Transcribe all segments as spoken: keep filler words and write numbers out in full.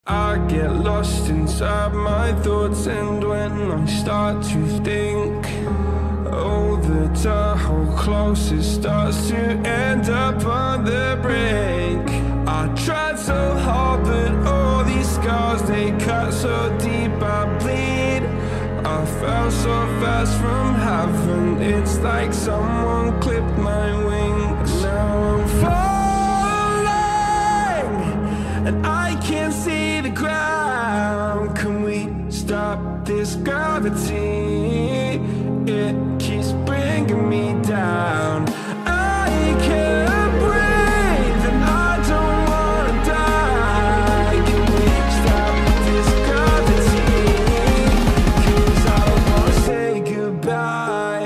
I get lost inside my thoughts, and when I start to think, oh, the tunnel closest starts to end up on the brink. I tried so hard, but all these scars, they cut so deep I bleed. I fell so fast from heaven, it's like someone clipped my wings. Now I'm falling, and I can't see the ground. Can we stop this gravity? It keeps bringing me down. I can't breathe, and I don't wanna die. Can we stop this gravity? 'Cause I don't wanna say goodbye.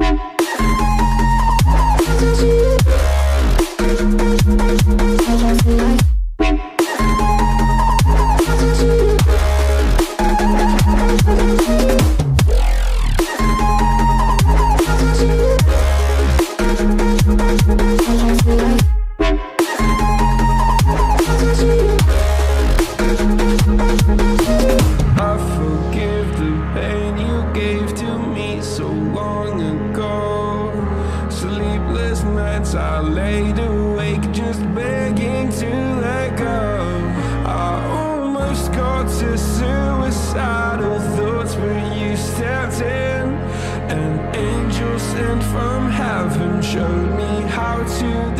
I laid awake just begging to let go. I almost got to suicidal thoughts, but you stepped in. An angel sent from heaven showed me how to